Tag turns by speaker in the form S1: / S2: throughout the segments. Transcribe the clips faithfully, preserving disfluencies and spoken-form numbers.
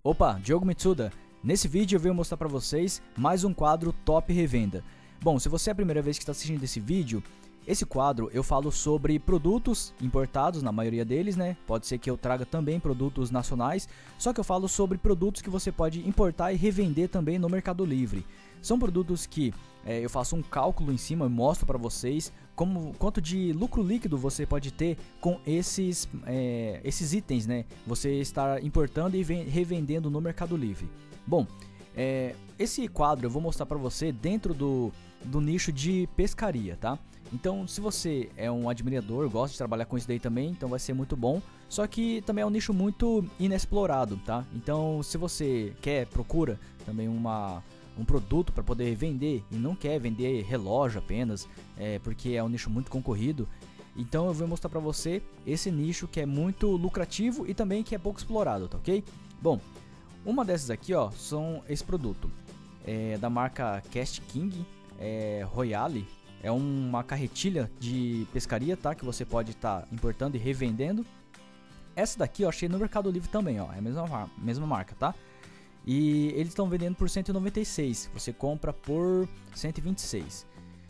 S1: Opa, Diogo Mitsuda. Nesse vídeo eu venho mostrar para vocês mais um quadro Top Revenda. Bom, se você é a primeira vez que está assistindo esse vídeo, esse quadro eu falo sobre produtos importados, na maioria deles, né? Pode ser que eu traga também produtos nacionais, só que eu falo sobre produtos que você pode importar e revender também no Mercado Livre. São produtos que é, eu faço um cálculo em cima e mostro para vocês como, quanto de lucro líquido você pode ter com esses, é, esses itens, né? Você estar importando e revendendo no Mercado Livre. Bom, é, esse quadro eu vou mostrar para você dentro do, do nicho de pescaria, tá? Então, se você é um admirador, gosta de trabalhar com isso daí também, então vai ser muito bom. Só que também é um nicho muito inexplorado, tá? Então, se você quer, procura também uma... um produto para poder vender e não quer vender relógio apenas, é, porque é um nicho muito concorrido, então eu vou mostrar para você esse nicho que é muito lucrativo e também que é pouco explorado, tá ok? Bom, uma dessas aqui, ó, são esse produto é, da marca Cast King é, Royale, é uma carretilha de pescaria, tá? Que você pode estar tá importando e revendendo. Essa daqui eu achei no Mercado Livre também, ó, é a mesma, mesma marca, tá? E eles estão vendendo por cento e noventa e seis, você compra por cento e vinte e seis.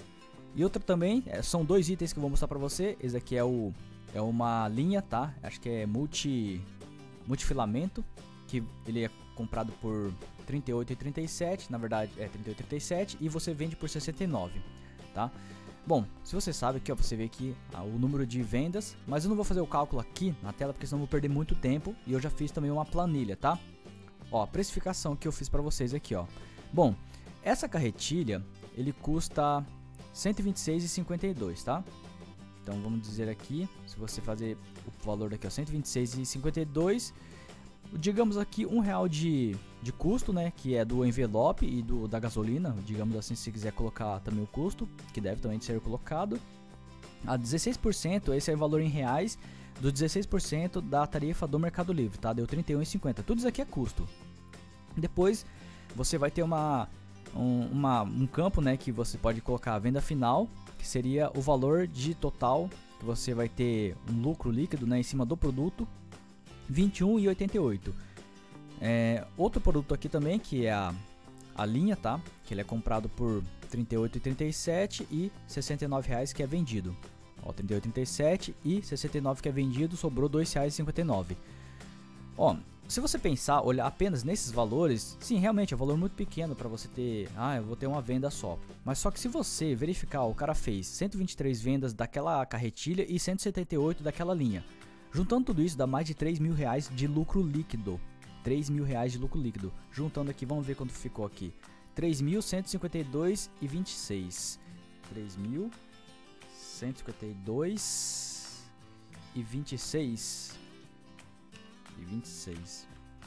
S1: E outra também, é, são dois itens que eu vou mostrar pra você. Esse aqui é, o, é uma linha, tá? Acho que é multi, multifilamento, que ele é comprado por trinta e oito reais e trinta e sete centavos, na verdade é trinta e oito reais e trinta e sete centavos, e você vende por sessenta e nove reais, tá? Bom, se você sabe aqui, ó, você vê aqui ah, o número de vendas, mas eu não vou fazer o cálculo aqui na tela, porque senão eu vou perder muito tempo, e eu já fiz também uma planilha, tá? Ó, a precificação que eu fiz pra vocês aqui, ó. Bom, essa carretilha, ele custa cento e vinte e seis reais e cinquenta e dois centavos, tá? Então vamos dizer aqui, se você fazer o valor daqui, ó, cento e vinte e seis reais e cinquenta e dois centavos, digamos aqui um real de, de custo, né, que é do envelope e do, da gasolina, digamos assim, se quiser colocar também o custo, que deve também ser colocado. A dezesseis por cento, esse é o valor em reais, do dezesseis por cento da tarifa do Mercado Livre, tá? Deu trinta e um reais e cinquenta centavos. Tudo isso aqui é custo. Depois você vai ter uma, um, uma, um campo, né, que você pode colocar a venda final, que seria o valor de total, que você vai ter um lucro líquido, né, em cima do produto, vinte e um reais e oitenta e oito centavos. É, outro produto aqui também, que é a, a linha, tá? Que ele é comprado por trinta e oito reais e trinta e sete centavos e sessenta e nove reais que é vendido. Ó, trinta e oito reais e trinta e sete centavos e sessenta e nove reais que é vendido, sobrou dois reais e cinquenta e nove centavos. Ó, se você pensar, olhar apenas nesses valores, sim, realmente é um valor muito pequeno para você ter, ah, eu vou ter uma venda só. Mas só que se você verificar, o cara fez cento e vinte e três vendas daquela carretilha e cento e setenta e oito daquela linha. Juntando tudo isso dá mais de três mil reais de lucro líquido. três mil reais de lucro líquido. Juntando aqui, vamos ver quanto ficou aqui. três mil cento e cinquenta e dois reais e vinte e seis centavos. três mil cento e cinquenta e dois reais e vinte e seis centavos. E vinte e seis.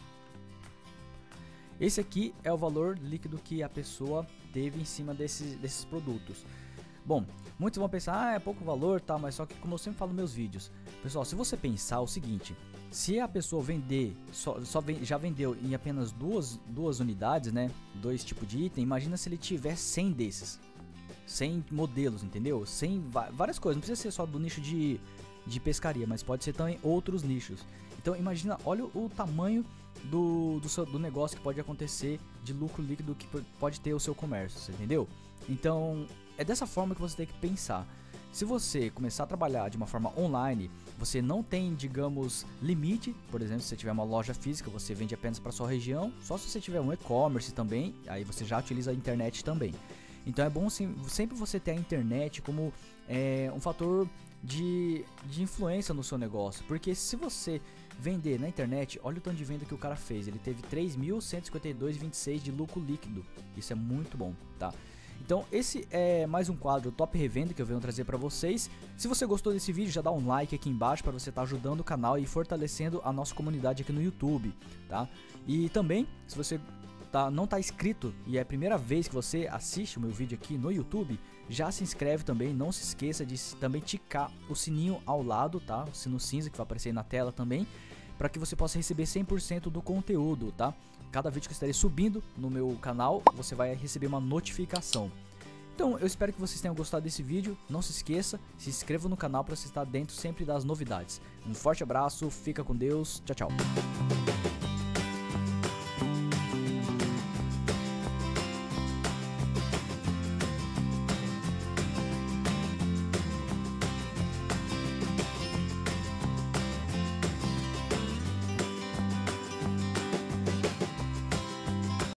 S1: Esse aqui é o valor líquido que a pessoa teve em cima desses, desses produtos. Bom, muitos vão pensar, ah, é pouco valor, tá, mas só que como eu sempre falo nos meus vídeos, pessoal, se você pensar o seguinte, se a pessoa vender, só, só vem, já vendeu em apenas duas, duas unidades, né, dois tipos de item, imagina se ele tiver cem desses, cem modelos, entendeu? cem, várias coisas, não precisa ser só do nicho de, de pescaria, mas pode ser também outros nichos. Então imagina, olha o tamanho do, do, seu, do negócio que pode acontecer, de lucro líquido que pode ter o seu comércio, você entendeu? Então é dessa forma que você tem que pensar. Se você começar a trabalhar de uma forma online, você não tem, digamos, limite. Por exemplo, se você tiver uma loja física, você vende apenas para sua região. Só se você tiver um e-commerce também, aí você já utiliza a internet também. Então é bom sim, sempre você ter a internet como é, um fator de, de influência no seu negócio. Porque se você vender na internet, olha o tanto de venda que o cara fez. Ele teve três mil cento e cinquenta e dois reais e vinte e seis centavos de lucro líquido. Isso é muito bom, tá? Então esse é mais um quadro Top Revenda que eu venho trazer para vocês. Se você gostou desse vídeo, já dá um like aqui embaixo para você estar tá ajudando o canal e fortalecendo a nossa comunidade aqui no YouTube, tá? E também, se você tá, não está inscrito e é a primeira vez que você assiste o meu vídeo aqui no YouTube, já se inscreve também, não se esqueça de também ticar o sininho ao lado, tá? O sino cinza que vai aparecer aí na tela também, para que você possa receber cem por cento do conteúdo, tá? Cada vídeo que eu estarei subindo no meu canal, você vai receber uma notificação. Então, eu espero que vocês tenham gostado desse vídeo. Não se esqueça, se inscreva no canal para você estar dentro sempre das novidades. Um forte abraço, fica com Deus, tchau, tchau.